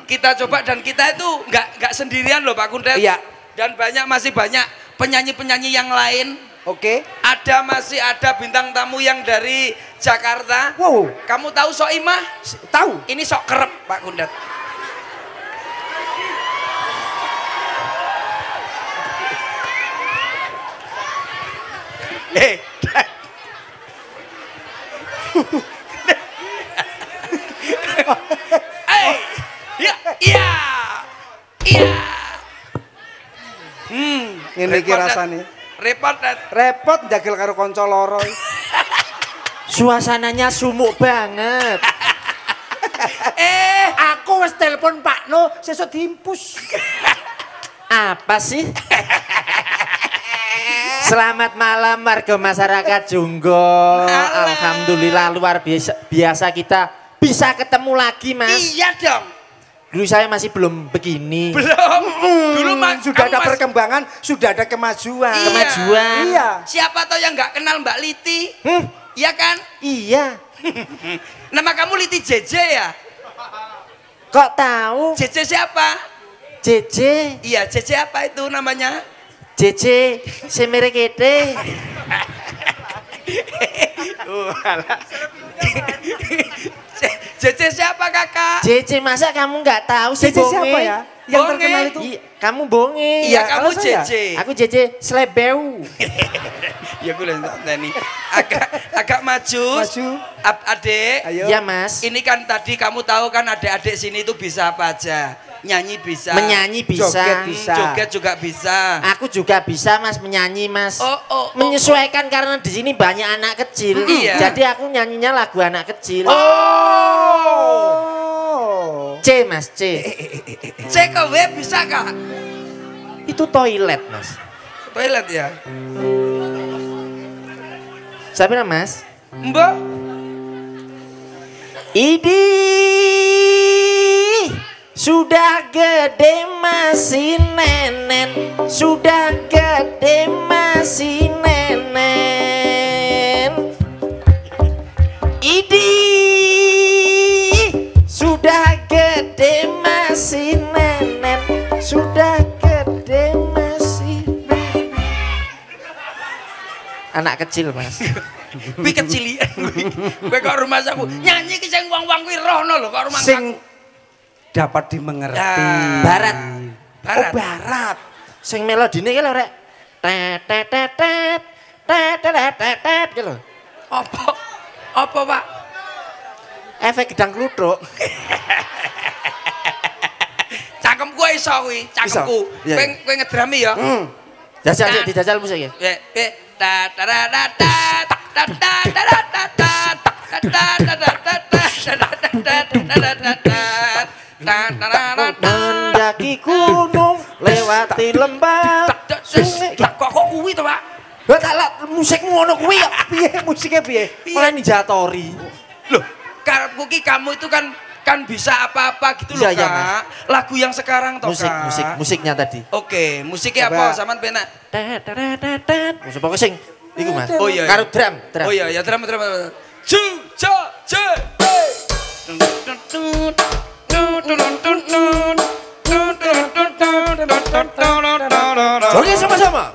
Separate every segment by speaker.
Speaker 1: kita coba dan kita itu nggak sendirian loh Pak Kundet.
Speaker 2: Iya.
Speaker 1: Dan masih banyak penyanyi-penyanyi yang lain.
Speaker 2: Oke.
Speaker 1: Masih ada bintang tamu yang dari Jakarta.
Speaker 2: Wow.
Speaker 1: Kamu tahu Soimah?
Speaker 2: Tahu.
Speaker 1: Ini sok kerep Pak Kundet. Iya.
Speaker 2: Ngene iki rasane. Repot jagel karo kanca loro.
Speaker 3: Suasananya sumuk banget.
Speaker 2: Aku wis telepon Pak No, sesuk diimpus.
Speaker 3: Apa sih? Selamat malam warga masyarakat Jonggo. Alhamdulillah luar biasa kita bisa ketemu lagi, Mas.
Speaker 1: Iya dong.
Speaker 3: Dulu saya masih belum begini.
Speaker 1: Belum. Dulu
Speaker 2: sudah ada perkembangan, sudah ada kemajuan.
Speaker 1: Iya.
Speaker 3: Kemajuan.
Speaker 2: Iya.
Speaker 1: Siapa tahu yang nggak kenal Mbak Liti? Iya kan?
Speaker 3: Iya.
Speaker 1: Nama kamu Liti JJ ya?
Speaker 3: Kok tahu?
Speaker 1: JJ siapa?
Speaker 3: JJ.
Speaker 1: Iya, JJ apa itu namanya?
Speaker 3: JJ Semerekete.
Speaker 1: JJ siapa kakak?
Speaker 3: JJ masa kamu nggak tahu sih?
Speaker 2: JJ siapa ya? Yang
Speaker 1: Bonge.
Speaker 2: terkenal itu?
Speaker 3: Kamu bonge.
Speaker 1: Iya, kamu
Speaker 2: kalau saya?
Speaker 1: JJ.
Speaker 3: Aku JJ Slebeu.
Speaker 1: Ya gue lihat nih. Agak maju.
Speaker 2: Maju.
Speaker 1: Adek.
Speaker 2: Ayo.
Speaker 3: Iya, Mas.
Speaker 1: Ini kan tadi kamu tahu kan adik-adik sini itu bisa apa aja. Nyanyi bisa.
Speaker 3: Menyanyi bisa.
Speaker 2: Joget bisa.
Speaker 1: Joget juga bisa.
Speaker 3: Aku juga bisa, Mas, menyanyi, Mas.
Speaker 1: Oh.
Speaker 3: Menyesuaikan karena di sini banyak anak kecil.
Speaker 1: Iya.
Speaker 3: Jadi aku nyanyinya lagu anak kecil.
Speaker 2: Oh.
Speaker 3: C, Mas, C.
Speaker 1: Cek kowe bisa kak?
Speaker 3: Itu toilet, Mas.
Speaker 1: Toilet ya?
Speaker 3: Siapa nama, Mas?
Speaker 1: Mbak?
Speaker 3: Idi sudah gede masih nenen, sudah gede masih nenen. Idi sudah gede masih nenen, sudah gede masih nenen. Anak kecil, Mas.
Speaker 1: Kuwi kecilian kuwi. Kowe kok rumah saku nyanyi ki sing wong-wong kuwi rohno lho kok rumah
Speaker 2: Sing dapat dimengerti.
Speaker 3: Barat.
Speaker 1: Barat.
Speaker 2: Oh, barat.
Speaker 3: Sing melodine ki lho rek. Tet tet tet tet tet tet tet tet ki lho.
Speaker 1: Apa, Pak?
Speaker 3: Efek gedang kluthuk.
Speaker 1: Cangkemku iso kuwi, cangkemku.
Speaker 3: Iya.
Speaker 1: Kowe ngedrami ya?
Speaker 3: Jajal sik dijajal musik ya. Mendaki gunung, lewati lembah.
Speaker 1: Kok kuwi to, Pak?
Speaker 3: Lah tak lak musikmu ngono kuwi ya.
Speaker 2: Piye musiknya piye?
Speaker 3: Malah Ninjatori.
Speaker 1: Loh, karepku ki kamu itu kan bisa apa-apa gitu loh,
Speaker 3: Iya, iya,
Speaker 1: Kak. Lagu yang sekarang toh, Kak.
Speaker 3: Musiknya tadi.
Speaker 1: Oke, musiknya apa? Sampean penak.
Speaker 3: Tet tet tet tet. Musik pokok sing iku, Mas.
Speaker 1: Oh iya.
Speaker 3: Karo drum.
Speaker 1: Oh iya, ya drum. Ju ja je.
Speaker 3: Oke, sama-sama.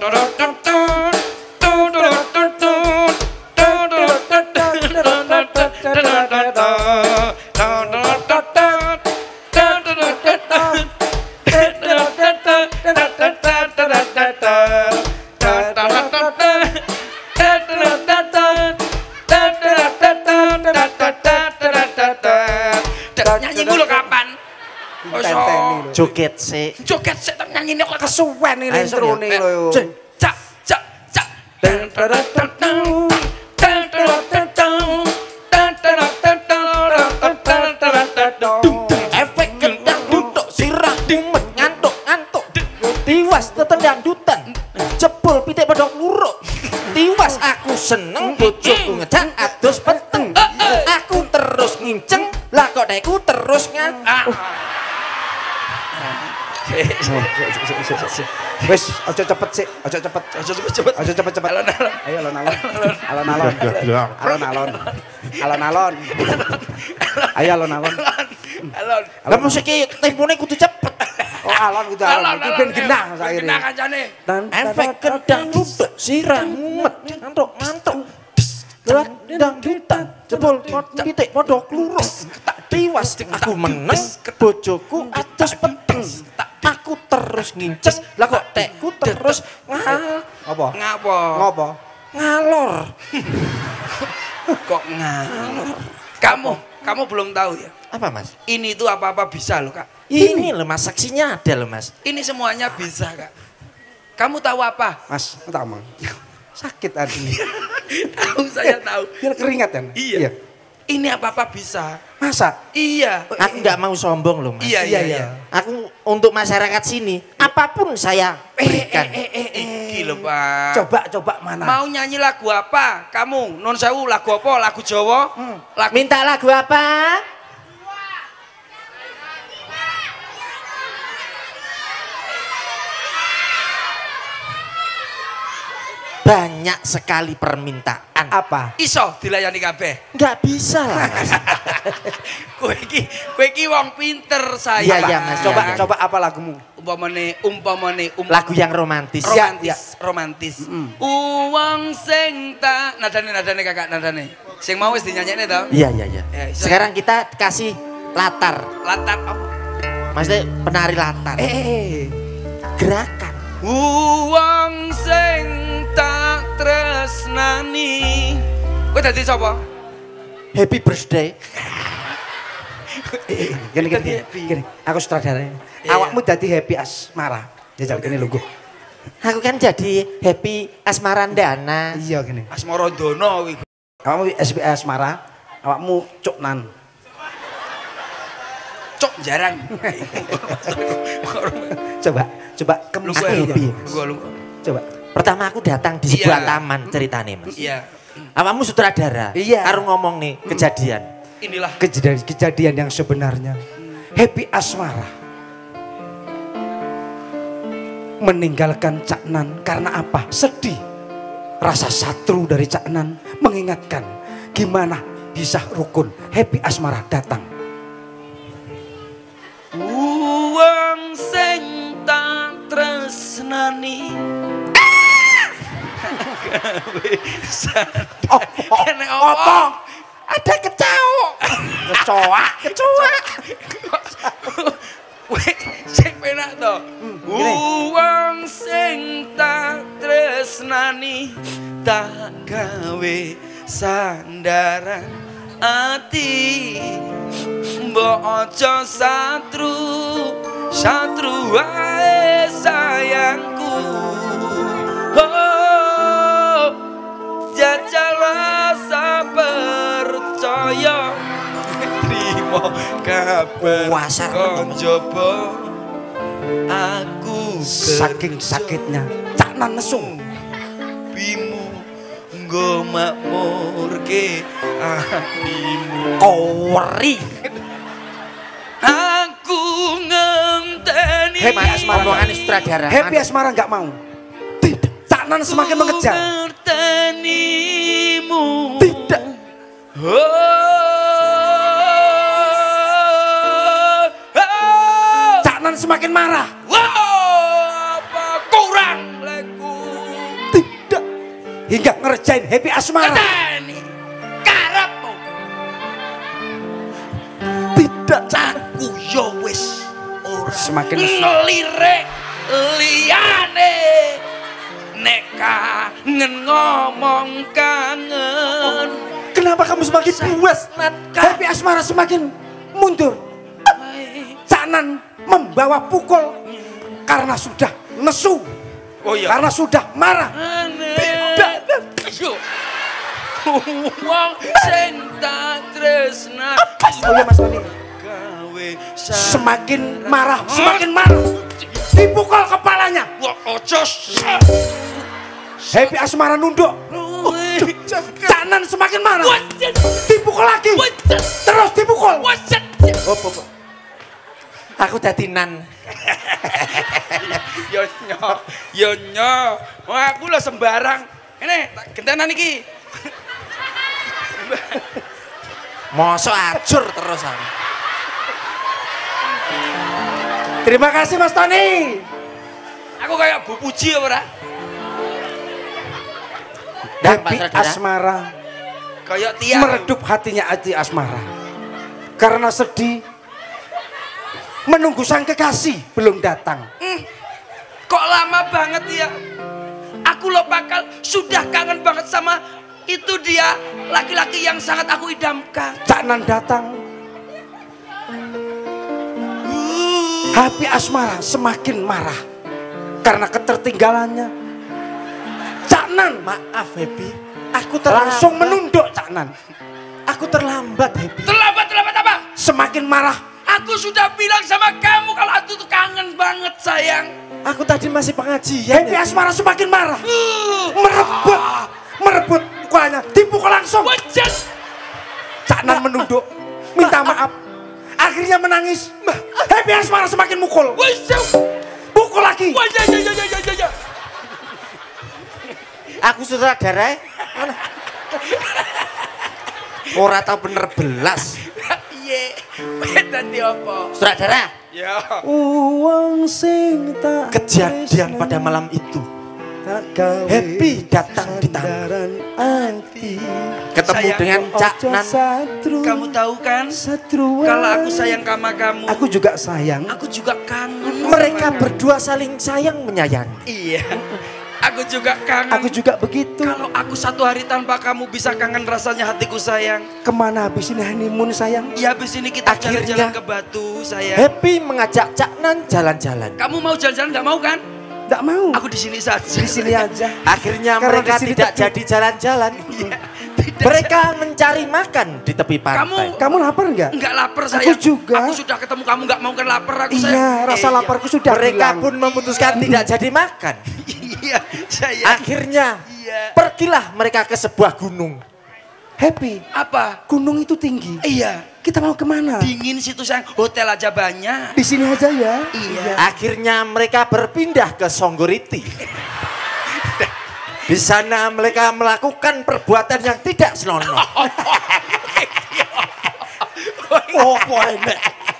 Speaker 1: Nyanyi mulu kapan?
Speaker 3: Joget sik.
Speaker 1: Joget sik tak nyanyine kok
Speaker 2: Kesuwen ini introne lho.
Speaker 1: Cak cak cak.
Speaker 3: Efek gedang duduk sirah mumet ngantuk-ngantuk. Tiwas tetendang dutan. Jebul pitik pedhok luruk. Tiwas aku seneng bojoku ngejak adus peteng. Aku terus nginceng, lah kok deku terus
Speaker 2: Wes, aja cepet sik, aja cepet. Aja cepet. Ayo alon-alon. Alon-alon. Alon-alon. Alon-alon. Ayo alon-alon.
Speaker 1: Alon.
Speaker 3: Lah mesti ki tempone kudu cepet.
Speaker 2: Oh alon kudu alon. Iki ben genah saiki.
Speaker 1: Genah kancane.
Speaker 3: Efek kendang duduk sirah mumet ngantuk-ngantuk. Dangdutan jebol pitik padha kluruk. Tiwas aku meneng bojoku atus peteng. Aku terus nginces lah kok tekku terus
Speaker 2: Apa?
Speaker 1: Ngapa?
Speaker 2: Ngopo?
Speaker 3: ngalor.
Speaker 1: Kok ngalor? Kamu belum tahu ya?
Speaker 3: Apa Mas?
Speaker 1: Ini tuh apa-apa bisa loh Kak.
Speaker 3: Ini loh Mas, saksinya ada loh Mas.
Speaker 1: Ini semuanya bisa Kak. Kamu tahu apa?
Speaker 2: Mas, tak mang. Sakit hati.
Speaker 1: Tahu saya tahu.
Speaker 2: Biar keringat kan?
Speaker 1: Iya. Ini apa-apa bisa.
Speaker 2: Masa?
Speaker 1: Iya.
Speaker 3: Aku nggak mau sombong loh Mas.
Speaker 1: Iya.
Speaker 3: Aku untuk masyarakat sini apapun saya berikan.
Speaker 1: Iki lho Pak.
Speaker 2: Coba mana?
Speaker 1: Mau nyanyi lagu apa? Kamu non sewu lagu apa? Lagu Jawa? Lagu
Speaker 3: Minta lagu apa? Banyak sekali permintaan.
Speaker 2: Apa?
Speaker 1: iso dilayani kabeh.
Speaker 3: Nggak bisa lah Mas.
Speaker 1: Kowe iki wong pinter saya.
Speaker 3: Iya, Mas.
Speaker 2: Coba apa lagumu?
Speaker 1: Umpamane
Speaker 3: Lagu yang romantis.
Speaker 1: romantis. Uang sing tak nadane Kakak nadane. Sing mau wis dinyanyekne to?
Speaker 3: Iya.
Speaker 1: Ya, iso.
Speaker 3: Sekarang kita kasih latar.
Speaker 1: Latar apa?
Speaker 3: Maksudnya penari latar. Gerakan.
Speaker 1: Uang sing tak tresnani. Kowe dadi sapa?
Speaker 3: Happy birthday.
Speaker 2: Gini. Aku sutradara.
Speaker 1: Iya.
Speaker 2: Awakmu dadi happy asmara. Jajal kene lho, Gu.
Speaker 3: Aku kan jadi happy asmarandana.
Speaker 2: Iya gini.
Speaker 1: Asmara Dono kuwi.
Speaker 2: Awakmu SPA asmara, awakmu cuknan.
Speaker 1: Cok jarang.
Speaker 2: Coba
Speaker 3: Happy.
Speaker 1: Lungguh.
Speaker 2: Coba.
Speaker 3: Pertama aku datang di sebuah
Speaker 1: Iya.
Speaker 3: taman ceritanya Mas.
Speaker 1: Iya.
Speaker 3: Awakmu sutradara.
Speaker 2: Iya.
Speaker 3: Karo ngomong nih kejadian.
Speaker 1: Inilah
Speaker 2: Kejadian yang sebenarnya. Happy asmara meninggalkan Cak Nan karena apa? Sedih. Rasa satru dari Cak Nan mengingatkan gimana bisa rukun. Happy asmara datang.
Speaker 1: uang sing tak tresnani. Kene apa?
Speaker 3: Ada kecoak.
Speaker 2: Kecoa.
Speaker 1: Weh, sing penak to. Uang sing tak tresnani tak gawe sandaran ati. Mbok aja satru wae sayangku. Oh, jajal rasa percaya. Trimo kabar
Speaker 3: Puasa.
Speaker 1: kon jobo aku
Speaker 2: Saking sakitnya Cak Nan nesu.
Speaker 1: bimu nggo makmurke atimu.
Speaker 3: Koweri.
Speaker 1: Aku ngenteni
Speaker 2: Happy asmara.
Speaker 3: Omongan sutradara.
Speaker 2: Happy asmara nggak mau. Tidak. Cak Nan semakin mengejar.
Speaker 1: ngentenimu.
Speaker 2: Tidak. Cak Nan semakin marah.
Speaker 1: Apa kurang leku.
Speaker 2: Tidak. Hingga ngerjain happy asmara.
Speaker 1: Ngenteni karepmu.
Speaker 2: Tidak.
Speaker 1: Aku yo wis ora
Speaker 2: Semakin nesu.
Speaker 1: ngelirik liyane nek kangen ngomong kangen.
Speaker 2: Kenapa kamu semakin puas? Happy asmara semakin mundur. Cak Nan membawa pukul karena sudah nesu.
Speaker 1: Oh iya.
Speaker 2: Karena sudah marah.
Speaker 1: Tidak. Ayo. Wong sing tak tresna.
Speaker 2: Oh iya Mas Wali.
Speaker 1: Gawe
Speaker 2: Semakin marah, semakin marah. Dipukul kepalanya.
Speaker 1: Wah, ojo.
Speaker 2: Happy asmara nunduk. Cak Nan semakin marah. Dipukul lagi. Terus dipukul. Oh.
Speaker 3: Aku dadi nan.
Speaker 1: Yo nyo. Wah, aku lho sembarang. Ini tak gentenan iki.
Speaker 3: Mosok ajur terus aku.
Speaker 2: Terima kasih Mas Tony.
Speaker 1: Aku kayak Bu Puji apa ora?
Speaker 2: Happy asmara
Speaker 1: Kayak tiang.
Speaker 2: meredup hatinya Aji Asmara karena sedih menunggu sang kekasih belum datang.
Speaker 1: Kok lama banget ya? Aku lo bakal sudah kangen banget sama itu dia laki-laki yang sangat aku idamkan.
Speaker 2: Cak Nan datang. Happy Asmara semakin marah karena ketertinggalannya. Cak Nan,
Speaker 3: Maaf Happy, aku
Speaker 2: langsung
Speaker 3: terlambat.
Speaker 2: menunduk Cak Nan.
Speaker 3: Aku terlambat Happy.
Speaker 1: Terlambat apa?
Speaker 2: Semakin marah.
Speaker 1: Aku sudah bilang sama kamu kalau aku tuh kangen banget sayang.
Speaker 3: Aku tadi masih pengajian.
Speaker 2: Happy Asmara semakin marah. Merebut pukulannya, dipukul langsung.
Speaker 1: Wajan.
Speaker 2: Cak Nan menunduk, minta maaf. Akhirnya menangis. Happy Asmara semakin mukul.
Speaker 1: Wajan.
Speaker 2: Pukul lagi.
Speaker 1: Wajan.
Speaker 3: Aku sutradara. Ora tau bener belas.
Speaker 1: Iya. Tadi apa?
Speaker 3: Sutradara.
Speaker 1: Ya.
Speaker 2: Uang sing tak
Speaker 3: Kejadian pada malam itu. Happy datang di taman. Ketemu
Speaker 1: Sayang,
Speaker 3: dengan Cak Nan.
Speaker 1: Kamu tahu kan? Kalau aku sayang sama kamu.
Speaker 2: Aku juga sayang.
Speaker 1: Aku juga kangen.
Speaker 3: Mereka
Speaker 1: sama kamu.
Speaker 3: berdua saling sayang menyayangi.
Speaker 1: Iya. Aku juga kangen.
Speaker 2: Aku juga begitu.
Speaker 1: Kalau aku satu hari tanpa kamu bisa kangen rasanya hatiku sayang.
Speaker 2: Kemana habis ini honeymoon sayang?
Speaker 1: Ya habis ini kita
Speaker 3: Akhirnya-
Speaker 1: jalan-jalan ke Batu sayang.
Speaker 3: Happy mengajak Cak Nan jalan-jalan.
Speaker 1: Kamu mau jalan-jalan nggak mau kan?
Speaker 2: Enggak mau.
Speaker 1: Aku di sini saja.
Speaker 2: Di sini aja.
Speaker 3: Akhirnya
Speaker 2: Karena
Speaker 3: mereka
Speaker 2: di sini
Speaker 3: tidak
Speaker 2: teduh.
Speaker 3: jadi jalan-jalan.
Speaker 1: Iya, tidak.
Speaker 3: Mereka mencari makan di tepi pantai.
Speaker 2: Kamu lapar enggak?
Speaker 1: Nggak lapar sayang.
Speaker 2: juga.
Speaker 1: Aku sudah ketemu kamu nggak mau kan lapar aku
Speaker 2: Iya,
Speaker 1: sayang.
Speaker 2: rasa
Speaker 1: Iya.
Speaker 2: laparku sudah
Speaker 3: Mereka
Speaker 2: hilang.
Speaker 3: pun memutuskan tidak jadi makan.
Speaker 1: Iya sayang.
Speaker 3: Akhirnya
Speaker 1: Iya.
Speaker 3: pergilah mereka ke sebuah gunung.
Speaker 2: Happy.
Speaker 1: Apa?
Speaker 2: Gunung itu tinggi.
Speaker 1: Iya.
Speaker 2: Kita mau kemana?
Speaker 1: Dingin situ sayang. Hotel aja banyak.
Speaker 2: Di sini aja ya.
Speaker 1: Iya.
Speaker 3: Akhirnya mereka berpindah ke Songgoriti. Di sana mereka melakukan perbuatan yang tidak senonoh. Oh, enek.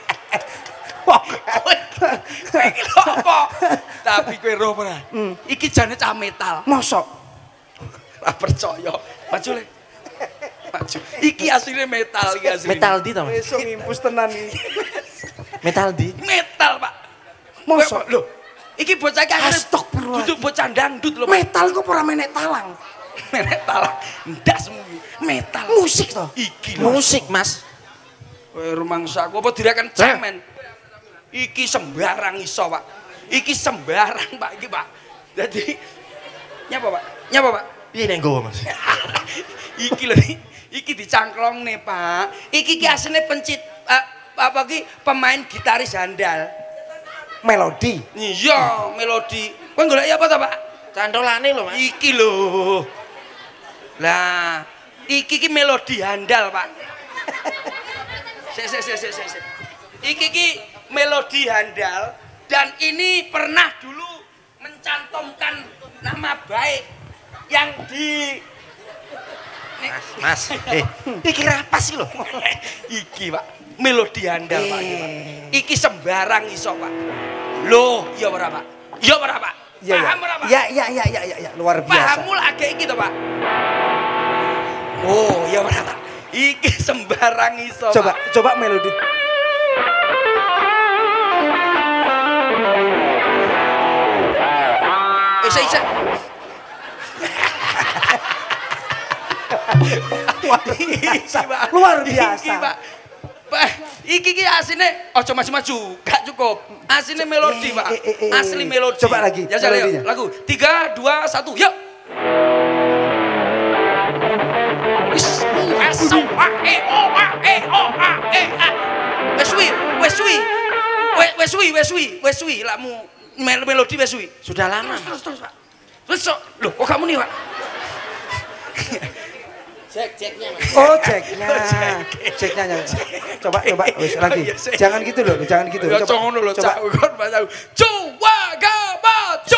Speaker 1: Kowe iki lho apa? Tapi kowe roh ora? Iki jane cah metal.
Speaker 2: Mosok.
Speaker 1: Ora percaya. Maju le. Maju. Iki asline metal iki asline.
Speaker 3: Metal di to, Mas?
Speaker 2: Besok ngimpus tenan iki.
Speaker 3: Metal di.
Speaker 1: Metal, Pak.
Speaker 2: Mosok.
Speaker 1: Lho, iki bocah iki asline
Speaker 2: Astagfirullah.
Speaker 1: duduk bocah dangdut lho, Pak.
Speaker 2: Metal kok ora menek talang.
Speaker 1: Metal. Ndas mumi. Metal.
Speaker 2: Musik toh.
Speaker 1: Iki lho.
Speaker 3: Musik, Mas.
Speaker 1: Kowe rumangsaku apa direken cemen. Iki sembarang iso, Pak. Iki sembarang, Pak, iki, Pak. Jadi nyapa, Pak? Nyapa, Pak?
Speaker 3: Piye nek nggowo, Mas?
Speaker 1: Iki lho, iki dicangklongne, Pak. Iki ki asline apa ki pemain gitaris handal.
Speaker 2: Melodi.
Speaker 1: Iya, melodi. Kowe golek apa to, Pak?
Speaker 3: Cantolane lho, Mas.
Speaker 1: Iki lho. Lah, iki ki melodi handal, Pak. Sik. Iki ki melodi handal dan ini pernah dulu mencantumkan nama baik yang di
Speaker 3: Mas. Iki apa sih lho?
Speaker 1: Iki Pak, melodi handal Pak. Iki sembarang iso Pak. Loh, iya ora Pak? Iya ora Pak?
Speaker 2: Iya,
Speaker 1: Paham ora Pak?
Speaker 2: Ya, luar
Speaker 1: Paham
Speaker 2: biasa.
Speaker 1: mula agak iki to Pak? Oh, iya ora Pak? Iki sembarang iso
Speaker 2: Coba,
Speaker 1: Pak.
Speaker 2: coba melodi.
Speaker 1: Isa. Iki, Pak.
Speaker 2: Luar biasa.
Speaker 1: Iki Pak. Pak, iki ki asine aja maju-maju, gak cukup. Asine melodi, Pak. Asli melodi.
Speaker 2: Coba lagi,
Speaker 1: Ya, jalan,
Speaker 2: melodinya.
Speaker 1: yuk. Lagu 3 2 1, yuk. Wis, Wes suwi, lakmu melodi wes suwi.
Speaker 3: Sudah lama.
Speaker 1: Terus, Pak. Terus, loh, kok kamu nih, Pak?
Speaker 3: Cek-ceknya, Mas.
Speaker 2: Oh, ceknya. Ceknya. Coba, wis lagi.
Speaker 1: Iya, cek.
Speaker 2: Jangan gitu loh, jangan gitu.
Speaker 1: Ya ngono lho,
Speaker 2: coba.
Speaker 1: Cak. Kon Pak Cak. Coba maju.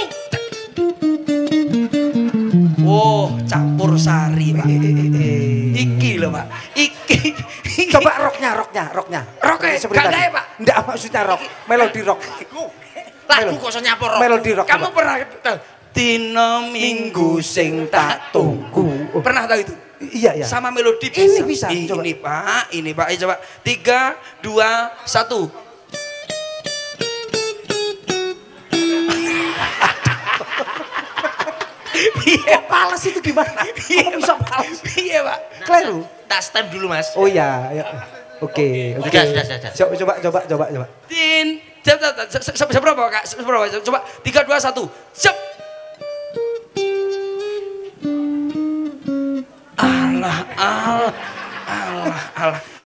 Speaker 1: Oh, campur sari, Pak. Iki lho, Pak. Iki
Speaker 2: Coba roknya.
Speaker 1: Roknya, gak gawe, Pak.
Speaker 2: Enggak maksudnya rok, melodi rok.
Speaker 3: Lagu kok iso nyapor.
Speaker 2: Melodi rok.
Speaker 1: Kamu pernah tahu? Dino minggu sing tak tunggu. Pernah tahu itu?
Speaker 2: Iya.
Speaker 1: Sama melodi bisa.
Speaker 2: Ini bisa. Coba.
Speaker 1: Ini Pak. Ayo coba. 3, 2, 1. Iya,
Speaker 2: Pales itu gimana? Kok bisa pales?
Speaker 1: Iya, Pak.
Speaker 2: Kleru.
Speaker 3: Tak stem dulu, Mas.
Speaker 2: Oh iya. Oke.
Speaker 3: Sudah.
Speaker 2: Coba.
Speaker 1: Din. Seberapa, Kak? Seberapa? Coba 3, 2, 1. Sep. Allah.